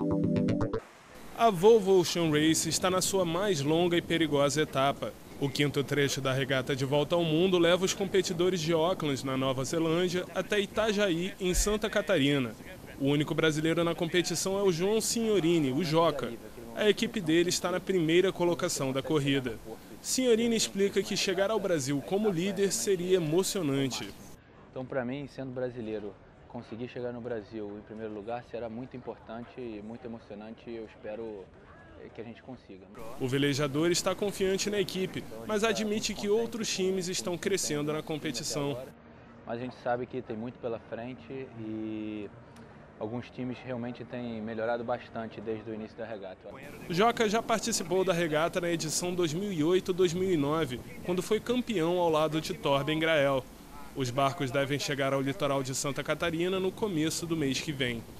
A Volvo Ocean Race está na sua mais longa e perigosa etapa. O quinto trecho da regata de volta ao mundo leva os competidores de Auckland, na Nova Zelândia, até Itajaí, em Santa Catarina. O único brasileiro na competição é o João Signorini, o Joca. A equipe dele está na primeira colocação da corrida. Signorini explica que chegar ao Brasil como líder seria emocionante. Então, para mim, sendo brasileiro, conseguir chegar no Brasil em primeiro lugar será muito importante e muito emocionante, e eu espero que a gente consiga. O velejador está confiante na equipe, mas admite que outros times estão crescendo na competição. Mas a gente sabe que tem muito pela frente e alguns times realmente têm melhorado bastante desde o início da regata. O Joca já participou da regata na edição 2008-2009, quando foi campeão ao lado de Torben Grael. Os barcos devem chegar ao litoral de Santa Catarina no começo do mês que vem.